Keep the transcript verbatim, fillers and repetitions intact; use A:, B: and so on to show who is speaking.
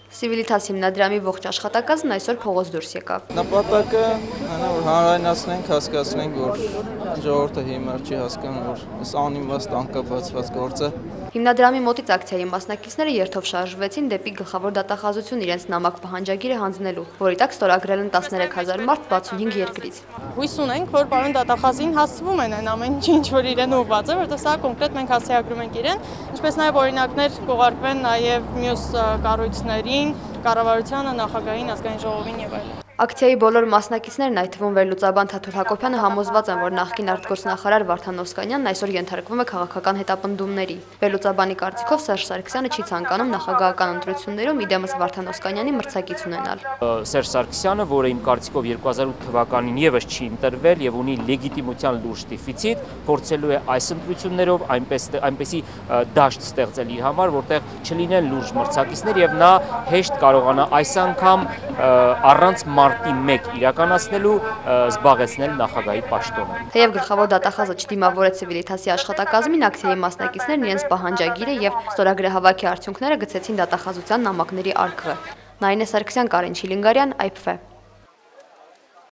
A: Civitas հիմնադրամի ողջ աշխատակազմն այսօր փողոց դուրս եկավ։
B: Նպատակը այնա որ հանրայնացնենք, հասկացնենք, որ ժողովուրդը հիմար չի հասկանում, որ այս անիմաստ անկապացված գործը։
A: Հիմնադրամի մոտից ակցիայի մասնակիցները երթով շարժվեցին դեպի գլխավոր դատախազություն իրենց նամակ պահանջագիրը հանձնելու, որի տակ ստորագրել են տասներեք հազար մարդ վաթսունհինգ երկրից։
C: Հույս ունենք, որ պարոն դատախազին հասցվում են այն ամեն ինչ, որ իրեն ուղղված է, որտեղ սա կոնկրետ մենք հասցեագրում ենք իրեն, ինչպես նաև օրինակներ կուղարկվեն նաև մյուս կառույցներին, կառավարությանը, նախագահին, ազգային ժողովին եւ այլն։
A: Ակցիայի բոլոր մասնակիցներն, այդ թվում վերլուծաբան Թաթուլ Հակոբյանը, համոզված են, որ նախկին արտգործնախարար Վարդան Օսկանյանն այսօր ենթարկվում է քաղաքական հետապնդումների։ Վերլուծաբանի կարծիքով Սերժ Սարգսյանը չի ցանկանում նախագահական ընտրություններում իդեմս Վարդան Օսկանյանի մրցակից ունենալ։
D: Սերժ Սարգսյանը, որը իմ կարծիքով երկու հազար ութ թվականին եւս չի ընտրվել եւ ունի լեգիտիմության լուրջ դեֆիցիտ, փորձելու է այս ընտրություններով այնպես այնպեսի դաշտ ստեղծել իր համար, որտեղ չլինեն լուրջ մրցակիցներ եւ նա հեշտ կարողանա այս անգամ առանց մարտի մեկ իրականացնելու զբաղեցնել նախագահի պաշտոնը։
A: Թեև գլխավոր դատախազը չդիմավորեց Civitas-ի աշխատակազմին, ակցիայի մասնակիցներն իրենց պահանջագիրը եւ ստորագրահավաքի արդյունքները գցեցին դատախազության նամակների արկղը։ Նարինե Սարգսյան, Կարեն Չիլինգարյան, Այ Փ Ֆ։